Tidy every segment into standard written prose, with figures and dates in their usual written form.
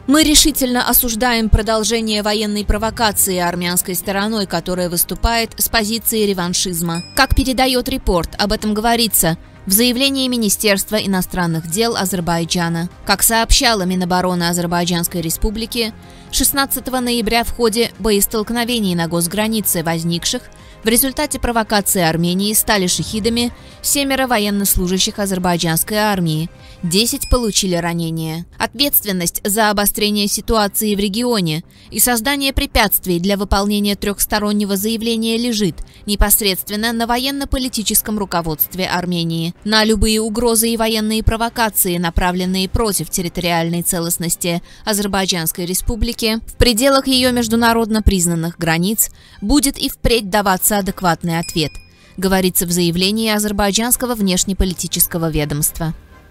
Мы решительно осуждаем продолжение военной провокации армянской стороной, которая выступает с позиции реваншизма. Как передает репорт, об этом говорится в заявлении Министерства иностранных дел Азербайджана. Как сообщало Минобороны Азербайджанской Республики, 16 ноября в ходе боестолкновений на госгранице, возникших в результате провокации Армении, стали шахидами 7 военнослужащих азербайджанской армии, 10 получили ранения. Ответственность за обострение ситуации в регионе и создание препятствий для выполнения трехстороннего заявления лежит непосредственно на военно-политическом руководстве Армении. На любые угрозы и военные провокации, направленные против территориальной целостности Азербайджанской Республики, в пределах ее международно признанных границ, будет и впредь даваться адекватный ответ, говорится в заявлении азербайджанского внешнеполитического ведомства.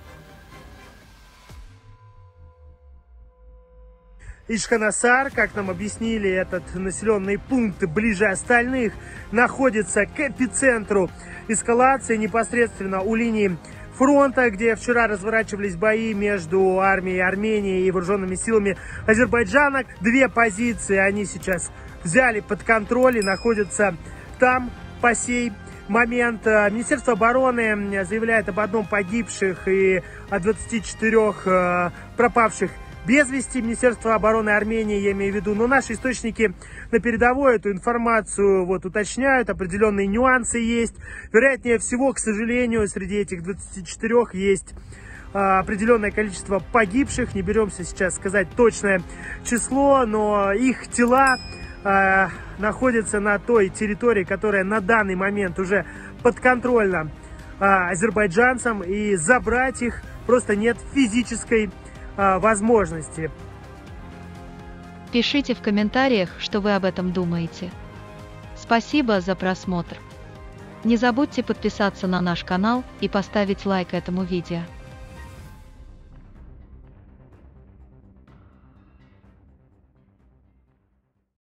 Ишханасар, как нам объяснили, этот населенный пункт ближе остальных находится к эпицентру эскалации, непосредственно у линии фронта, где вчера разворачивались бои между армией Армении и вооруженными силами Азербайджана. Две позиции они сейчас взяли под контроль и находятся там по сей момент. Министерство обороны заявляет об одном погибших и о 24 пропавших без вести. Министерство обороны Армении, я имею в виду, но наши источники на передовой эту информацию уточняют, определенные нюансы есть. Вероятнее всего, к сожалению, среди этих 24 есть определенное количество погибших. Не беремся сейчас сказать точное число, но их тела находятся на той территории, которая на данный момент уже подконтрольна азербайджанцам, и забрать их просто нет физической возможности. Пишите в комментариях, что вы об этом думаете. Спасибо за просмотр. Не забудьте подписаться на наш канал и поставить лайк этому видео.